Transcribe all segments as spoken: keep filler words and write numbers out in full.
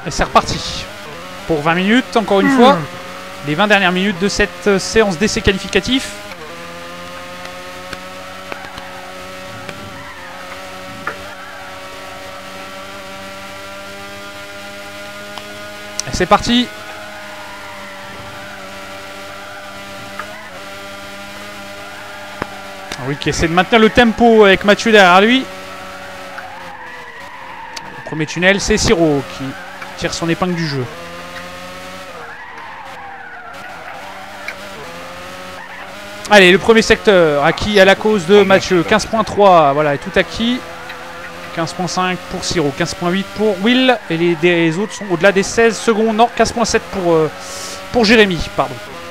Et c'est reparti. Pour vingt minutes, encore une mmh. fois. Les vingt dernières minutes de cette séance d'essai qualificatif. Et c'est parti. Oui, qui essaie de maintenir le tempo avec Mathieu derrière lui. Le premier tunnel, c'est Siro qui tire son épingle du jeu. Allez, le premier secteur, acquis à la cause de Mathieu. quinze point trois, voilà, est tout acquis. quinze point cinq pour Siro, quinze point huit pour Will. Et les, les autres sont au-delà des seize secondes. Non, quinze point sept pour, euh, pour Jérémy, pardon.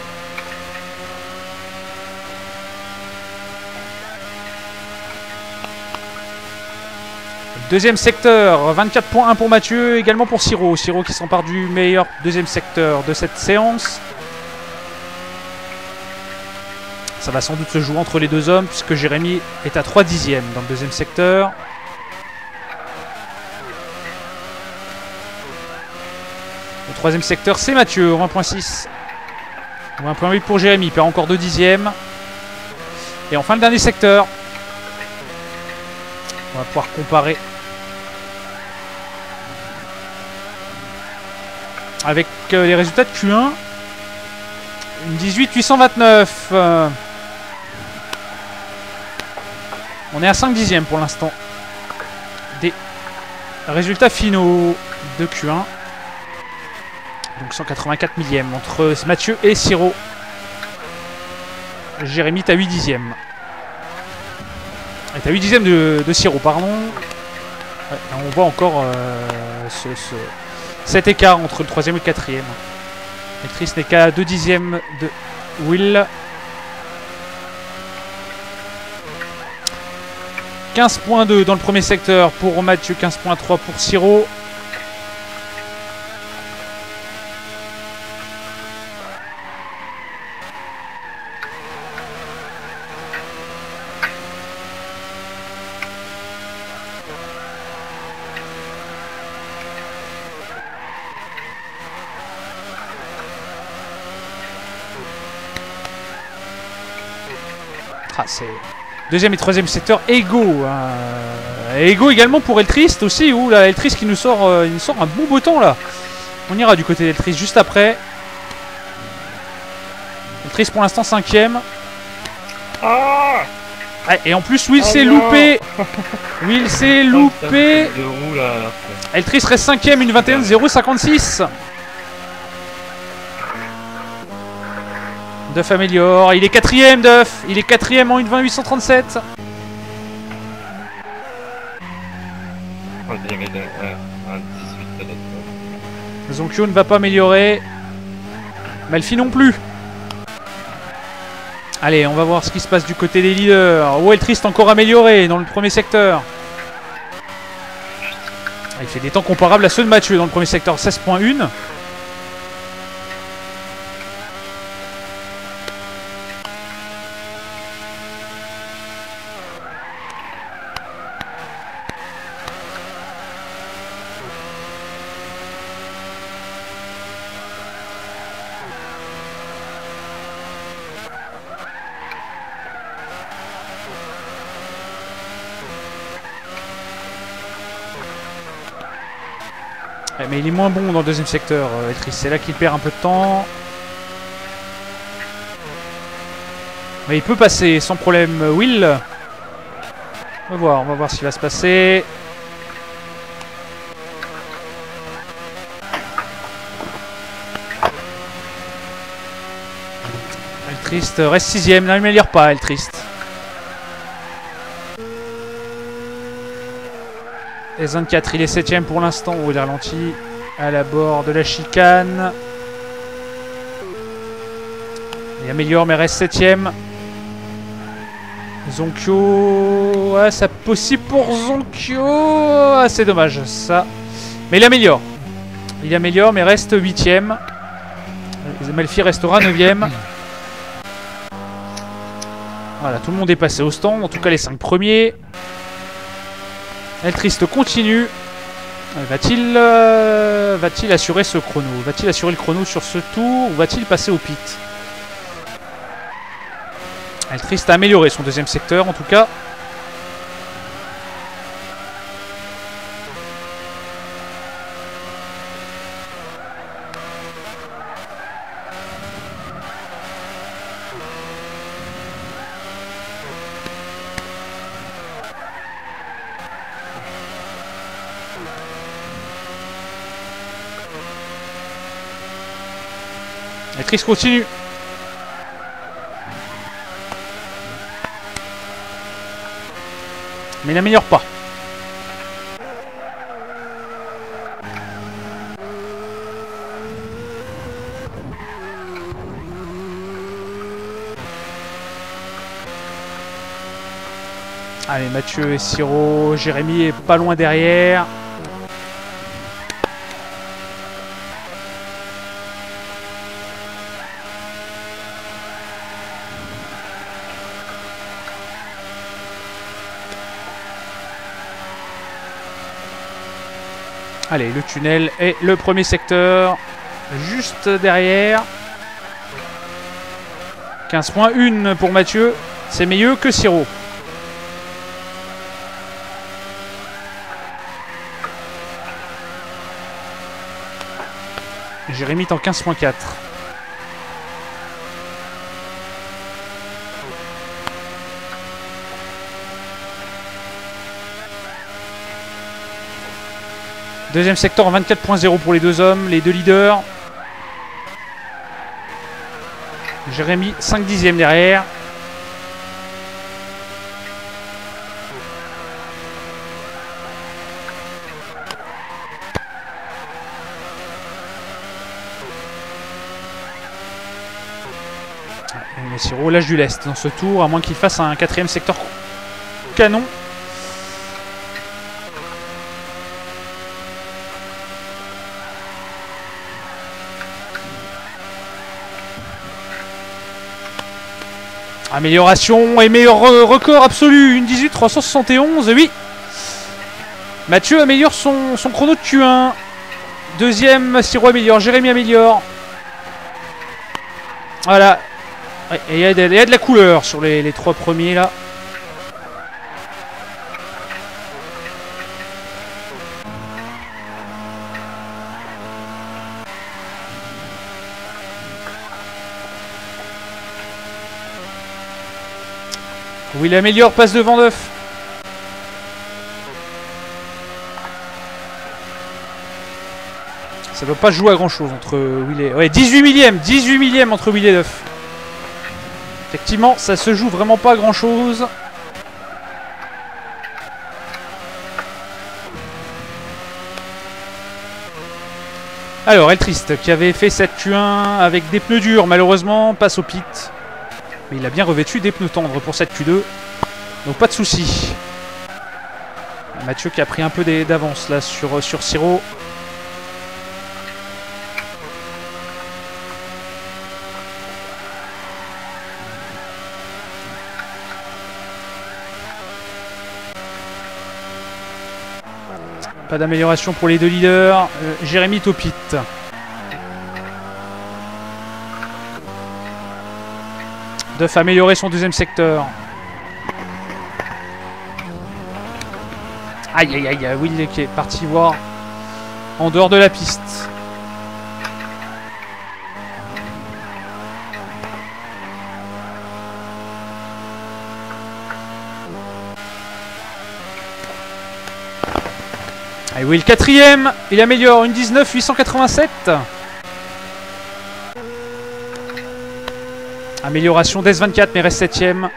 Deuxième secteur, vingt-quatre point un pour Mathieu, également pour Siro. Siro qui s'empare du meilleur deuxième secteur de cette séance. Ça va sans doute se jouer entre les deux hommes puisque Jérémy est à trois dixièmes dans le deuxième secteur. Le troisième secteur, c'est Mathieu, vingt point six. vingt point huit pour Jérémy, il perd encore deux dixièmes. Et enfin le dernier secteur. On va pouvoir comparer avec euh, les résultats de Q un. Une dix-huit huit cent vingt-neuf. Euh, on est à cinq dixièmes pour l'instant des résultats finaux de Q un. Donc cent quatre-vingt-quatre millièmes entre Mathieu et Siro. Jérémy est à huit dixièmes. Et à huit dixièmes de, de Siro, pardon. Ouais, on voit encore euh, ce, ce, cet écart entre le troisième et le quatrième. Eltrist n'est qu'à deux dixièmes de Will. quinze point deux dans le premier secteur pour Mathieu, quinze point trois pour Siro. Ah, c'est deuxième et troisième secteur égaux. Hein. Égaux également pour Eltrist aussi. Ouh là, Eltrist qui nous sort, euh, il nous sort un bon beau temps là. On ira du côté d'Eltrist juste après. Eltrist pour l'instant cinquième. Ah ah, et en plus Will s'est loupé. Will s'est loupé. Eltrist reste cinquième, une vingt et un zéro cinquante-six. Duff améliore, il est quatrième Duff, il est quatrième en une vingt huit cent trente-sept. Zonkyo ne va pas améliorer. Malfi non plus. Allez, on va voir ce qui se passe du côté des leaders. Oh, Eltrist encore amélioré dans le premier secteur. Il fait des temps comparables à ceux de Mathieu dans le premier secteur, seize point un. Mais il est moins bon dans le deuxième secteur, euh, Eltrist. C'est là qu'il perd un peu de temps. Mais il peut passer sans problème, Will. On va voir, on va voir ce qui va se passer. Eltrist reste sixième. Non, il ne m'améliore pas, Eltrist. S vingt-quatre, il est septième pour l'instant. Oh, il est ralenti à la bord de la chicane. Il améliore, mais reste septième. Zonkyo. Ouais, c'est possible pour Zonkyo. Ah, c'est dommage, ça. Mais il améliore. Il améliore, mais reste huitième. Malfi restera neuvième. Voilà, tout le monde est passé au stand. En tout cas, les cinq premiers. Eltrist continue. Va-t-il euh, va-t-il assurer ce chrono? Va-t-il assurer le chrono sur ce tour ou va-t-il passer au pit? Eltrist a amélioré son deuxième secteur en tout cas. Eltrist continue. Mais il n'améliore pas. Allez, Mathieu et Siro. Jérémy est pas loin derrière. Allez, le tunnel est le premier secteur, juste derrière. quinze point un pour Mathieu, c'est mieux que Siro. Jérémy est en quinze point quatre. Deuxième secteur en vingt-quatre point zéro pour les deux hommes, les deux leaders. Jérémy, cinq dixièmes derrière. Mais Siro lâche du lest dans ce tour, à moins qu'il fasse un quatrième secteur canon. Amélioration et meilleur record absolu, une dix-huit trois cent soixante et onze, oui. Mathieu améliore son, son chrono de Q un. Deuxième, Siro améliore, Jérémy améliore. Voilà. Et il y, y a de la couleur sur les, les trois premiers là. Oui, il améliore, passe devant neuf. Ça ne doit pas jouer à grand chose entre Will et... Ouais, dix-huit millième, dix-huit millième entre Will et neuf. Effectivement, ça se joue vraiment pas à grand chose. Alors, Eltrist, qui avait fait cette Q un avec des pneus durs, malheureusement, passe au pit. Mais il a bien revêtu des pneus tendres pour cette Q deux. Donc pas de soucis. Mathieu qui a pris un peu d'avance là sur, sur Siro. Pas d'amélioration pour les deux leaders. Euh, Jérémy est au pit. Duff a amélioré son deuxième secteur. Aïe aïe aïe, Will qui est parti voir en dehors de la piste. Allez, Will quatrième, il améliore une dix-neuf huit cent quatre-vingt-sept. Amélioration d'S vingt-quatre mais reste septième.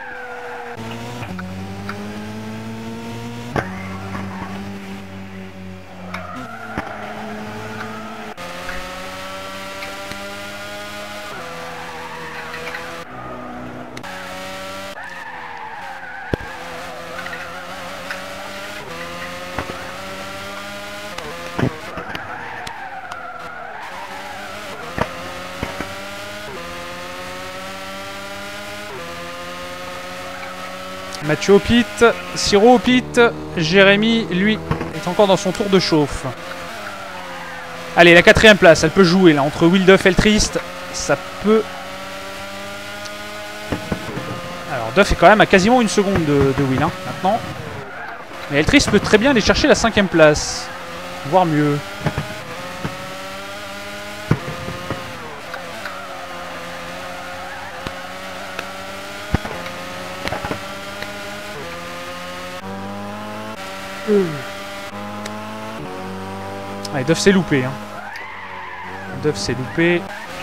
Mathieu au pit, Siro au pit, Jérémy, lui, est est encore dans son tour de chauffe. Allez, la quatrième place, elle peut jouer là entre Will Duff et Eltrist. Ça peut. Alors Duff est quand même à quasiment une seconde de, de Will hein, maintenant. Mais Eltrist peut très bien aller chercher la cinquième place, voire mieux. Allez, Duff s'est loupé. Hein. Duff s'est loupé.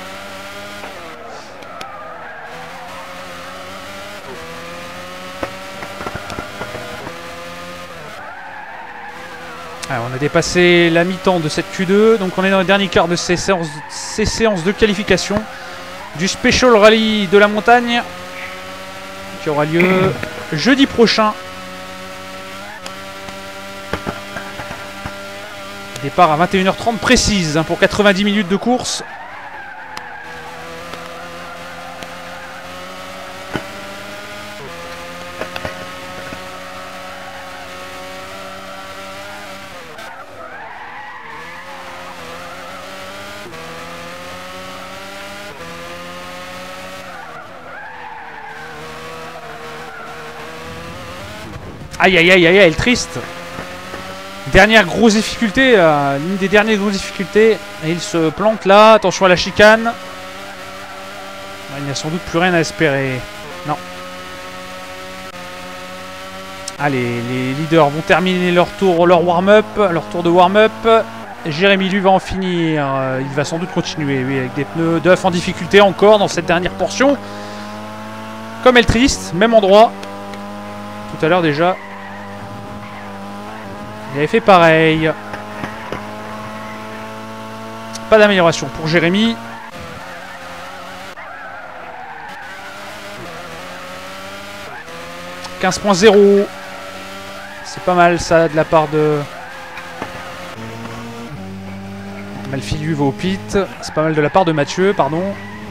Alors, on a dépassé la mi-temps de cette Q deux, donc on est dans le dernier quart de ces séances, ces séances de qualification du Special Rally de la montagne qui aura lieu jeudi prochain. Départ à vingt et une heures trente précise hein, pour quatre-vingt-dix minutes de course. Aïe aïe aïe aïe, elle est triste. Dernière grosse difficulté, euh, l'une des dernières grosses difficultés. Et il se plante là, attention à la chicane. Il n'y a sans doute plus rien à espérer. Non. Allez, les leaders vont terminer leur tour, leur warm-up, leur tour de warm-up. Jérémy lui va en finir. Euh, il va sans doute continuer, oui, avec des pneus. Duff en difficulté encore dans cette dernière portion. Comme Eltrist, même endroit. Tout à l'heure déjà. Il avait fait pareil. Pas d'amélioration pour Jérémy. quinze point zéro. C'est pas mal ça de la part de... Malfi lui va au pit. C'est pas mal de la part de Mathieu, pardon.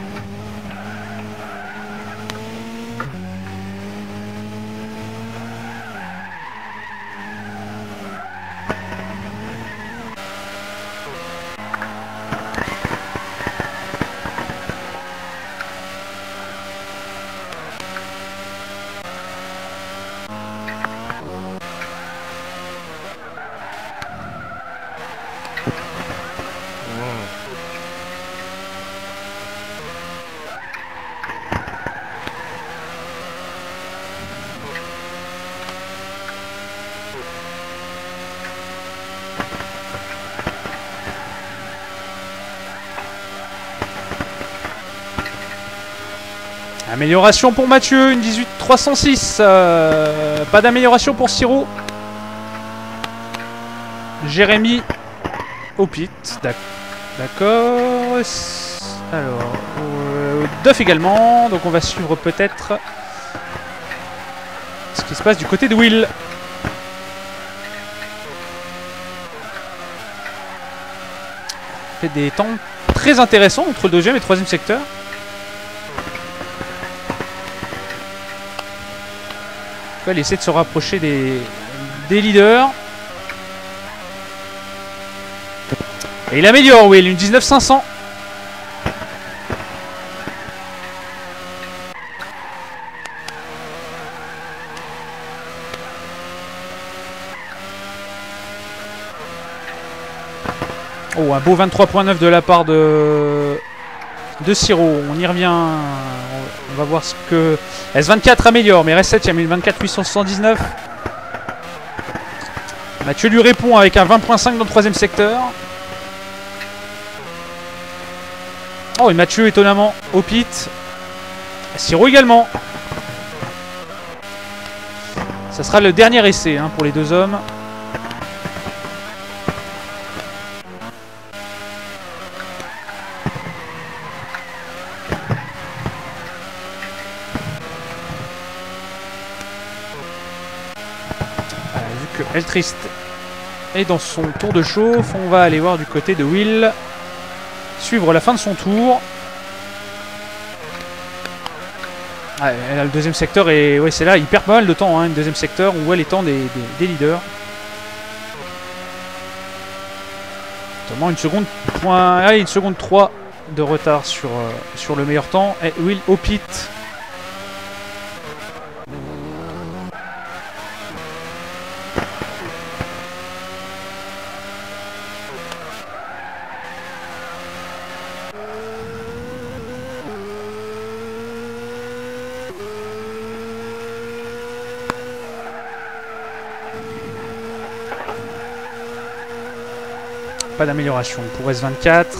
Amélioration pour Mathieu, une dix-huit trois cent six. Euh, pas d'amélioration pour Siro. Jérémy au pit. D'accord. Alors, euh, Duff également. Donc on va suivre peut-être ce qui se passe du côté de Will. Fait des temps très intéressants entre le deuxième et le troisième secteur. Il essaie de se rapprocher des, des leaders. Et il améliore, Will, une dix-neuf cinq cents. Oh, un beau vingt-trois point neuf de la part de, de Siro. On y revient. On va voir ce que... S vingt-quatre améliore, mais reste septième, une vingt-quatre huit cent soixante-dix-neuf. Mathieu lui répond avec un vingt point cinq dans le troisième secteur. Oh, et Mathieu étonnamment au pit. Siro également. Ça sera le dernier essai hein, pour les deux hommes. Eltrist est dans son tour de chauffe. On va aller voir du côté de Will. Suivre la fin de son tour. Ah, le deuxième secteur est... Ouais, c'est là, il perd pas mal de temps. Hein, le deuxième secteur, on voit les temps des, des, des leaders. Exactement, une seconde point, ah, une seconde trois de retard sur, euh, sur le meilleur temps. Et Will au pit. Pas d'amélioration pour S vingt-quatre.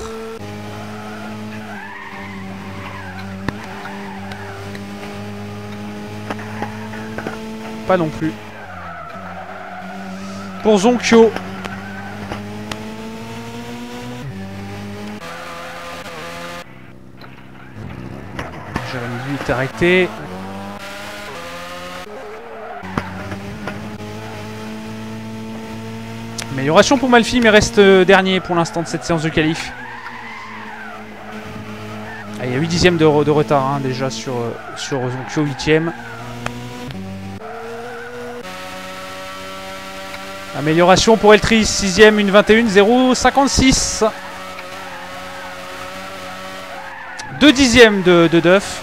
Pas non plus. Pour Zonkyo. Jérémy lui est arrêté. Amélioration pour Malfi, mais reste dernier pour l'instant de cette séance de qualif. Ah, il y a huit dixièmes de, de retard hein, déjà sur, sur Zonkyo, huitième. Amélioration pour Eltris, sixième, une vingt et un, zéro cinquante-six. deux dixièmes de, de Duff.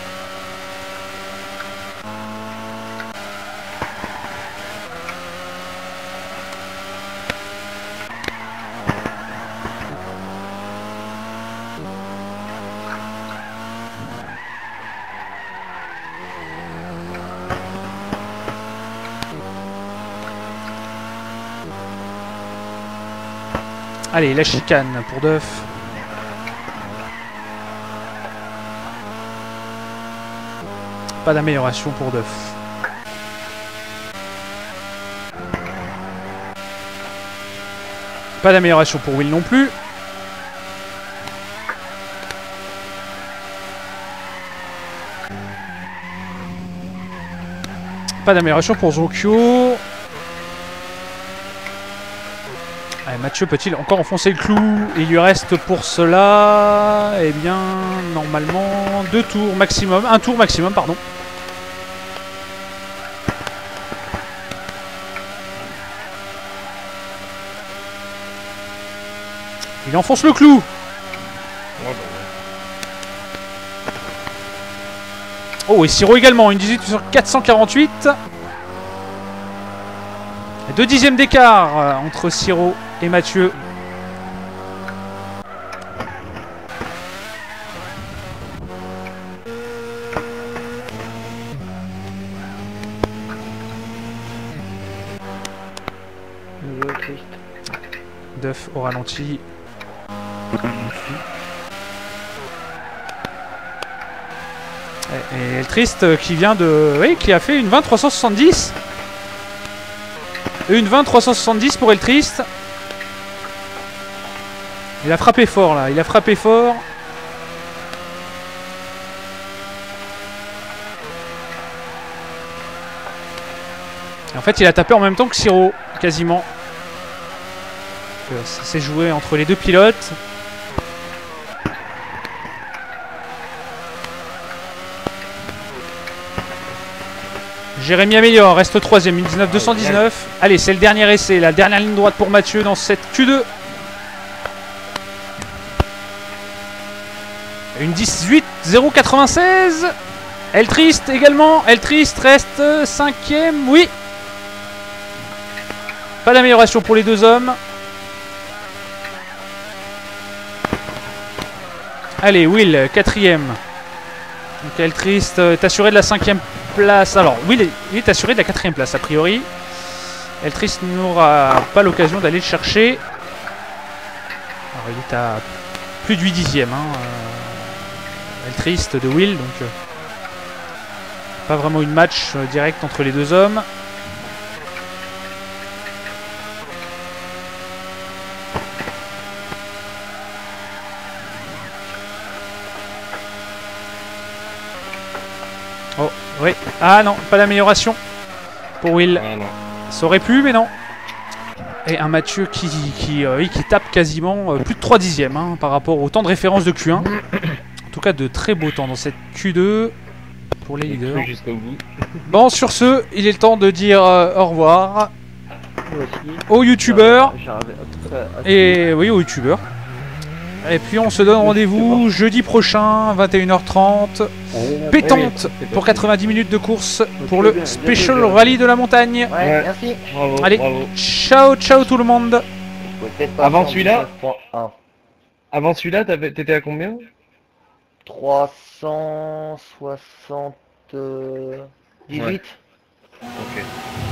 Allez, la chicane pour Duff. Pas d'amélioration pour Duff. Pas d'amélioration pour Will non plus. Pas d'amélioration pour Zonkyo. Allez, Mathieu peut-il encore enfoncer le clou? Il lui reste pour cela, eh bien, normalement, deux tours maximum. Un tour maximum, pardon. Il enfonce le clou. Oh, et Siro également, une dix-huit sur quatre cent quarante-huit. Deux dixièmes d'écart entre Siro et Mathieu. Duff au ralenti. Et, et Triste qui vient de... Oui, qui a fait une vingt trois cent soixante-dix. Une vingt trois cent soixante-dix pour Eltrist. Il a frappé fort là, il a frappé fort. Et en fait il a tapé en même temps que Siro, quasiment. Ça s'est joué entre les deux pilotes. Jérémy améliore, reste troisième, une dix-neuf deux cent dix-neuf. Allez, c'est le dernier essai, la dernière ligne droite pour Mathieu dans cette Q deux. Une dix-huit zéro quatre-vingt-seize. Eltrist également. Eltrist reste cinquième, oui. Pas d'amélioration pour les deux hommes. Allez, Will, quatrième. Donc Eltrist est assuré de la cinquième place. Alors, Will il est assuré de la quatrième place, a priori. Eltrist n'aura pas l'occasion d'aller le chercher. Alors, il est à plus de huit dixièmes. Hein. Eltrist de Will, donc euh, pas vraiment une match euh, direct entre les deux hommes. Oh, oui. Ah non, pas d'amélioration pour Will. Ah, non. Ça aurait pu, mais non. Et un Mathieu qui, qui, euh, qui tape quasiment euh, plus de trois dixièmes hein, par rapport au temps de référence de Q un. En tout cas, de très beaux temps dans cette Q deux pour les leaders. Jusqu'au bout. Bon, sur ce, il est le temps de dire euh, au revoir. Moi aussi. aux youtubeurs. J'arrive à- à- Et oui, aux youtubeurs. Et puis on se donne rendez-vous jeudi prochain, vingt et une heures trente. Pétante pour quatre-vingt-dix minutes de course pour le Special Rallye de la montagne. Ouais, Ouais. merci. Bravo, Allez, bravo. ciao, ciao tout le monde. Peut-être pas Avant cent celui-là dix-neuf point un. Avant celui-là, t'avais- t'étais à combien? trois cent soixante-dix-huit. Ok.